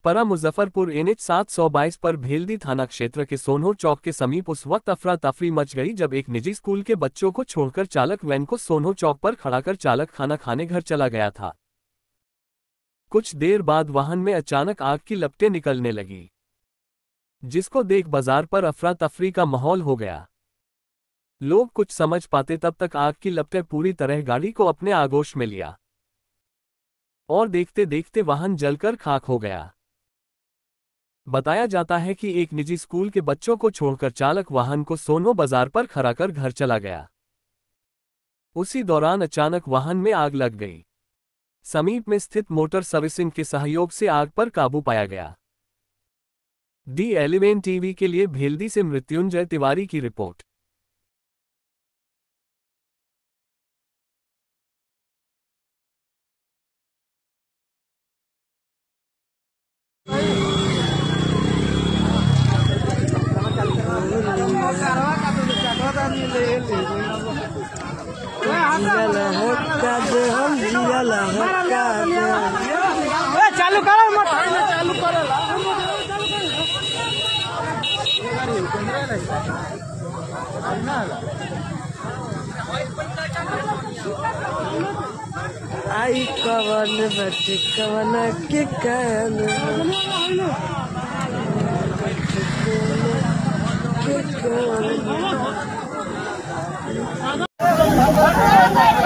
परा मुजफ्फरपुर NH 722 पर भेल्दी थाना क्षेत्र के सोनो चौक के समीप उस वक्त अफरा तफरी मच गई जब एक निजी स्कूल के बच्चों को छोड़कर चालक वैन को सोनो चौक पर खड़ा कर चालक खाना खाने घर चला गया था। कुछ देर बाद वाहन में अचानक आग की लपटें निकलने लगी, जिसको देख बाजार पर अफरा तफरी का माहौल हो गया। लोग कुछ समझ पाते तब तक आग की लपटें पूरी तरह गाड़ी को अपने आगोश में लिया और देखते देखते वाहन जलकर खाक हो गया। बताया जाता है कि एक निजी स्कूल के बच्चों को छोड़कर चालक वाहन को सोनो बाजार पर खड़ा कर घर चला गया। उसी दौरान अचानक वाहन में आग लग गई। समीप में स्थित मोटर सर्विसिंग के सहयोग से आग पर काबू पाया गया। D11 TV के लिए भेल्दी से मृत्युंजय तिवारी की रिपोर्ट। चालू करो मत चालू करो आई कवन बच्चे कवन के कान